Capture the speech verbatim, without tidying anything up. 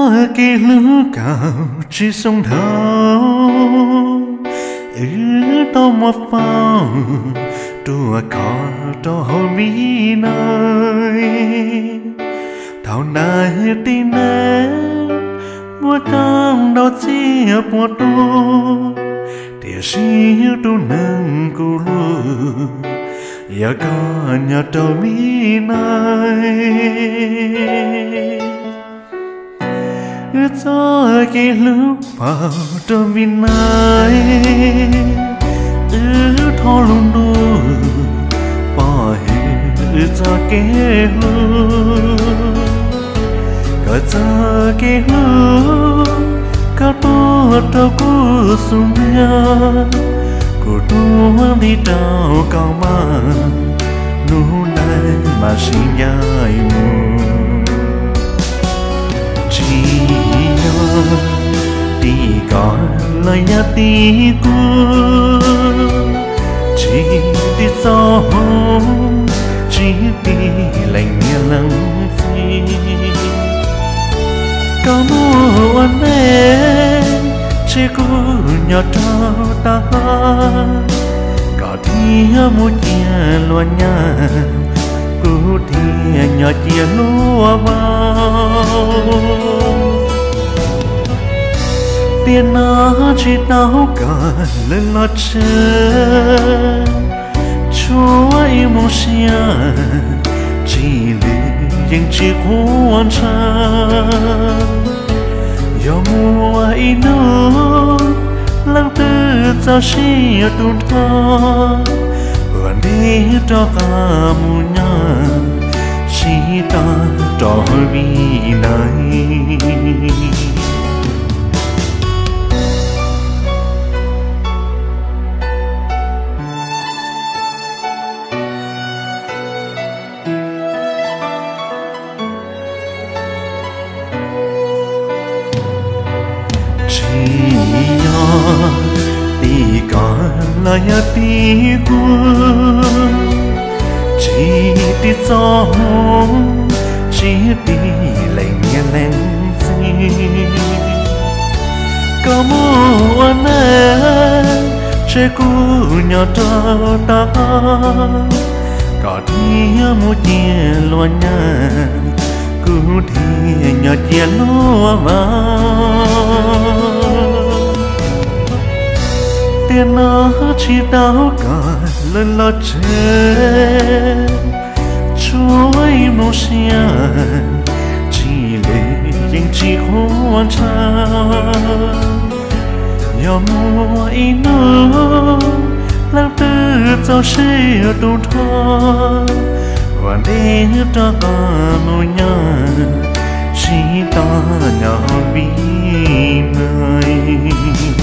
cái lũ cao chỉ sông thâu ư tao mà phao tua có tao hồi mi nơi thảo này tin nè mua trong đó chia mua tu để xíu tu nâng cu lu giờ có nhà tao mi nơi cho cái lúc vào trong bên này ư thò luôn đu bỏ hết cho cái lúc có cho cái lúc có to đâu có sung ya có to đi đâu cao mà nu này mà xin nhai mu đi còn lời nhà tí cu chỉ đi gió chỉ đi lạnh nghe lắng gì có mua anh em chỉ cu nhỏ trao ta có thi một chia loa nhà cu thi nhỏ chia lúa vào tiền nó chỉ đau cả lên lót chân chúa yêu một xia chỉ lệ những chiếc hôn trăng do mùa ý nó lăng tư cho xia tuôn thơ và đi cho cả mùa nhà chỉ ta trò vì này đi còn là nhà tí quân chỉ đi gió chỉ đi lạnh nghe lạnh gì có mua anh em chơi cu nhỏ trao ta có đi một chia loa nhà cu thì nhỏ chia lúa vào tiền nó chỉ đau cả lên lót chân chúa một xia chỉ lệ những chiếc hôn trăng do mùa ý nó lăng tư cho xia tu thơ và đến cho ta mùa nhà chỉ ta nhỏ vì nơi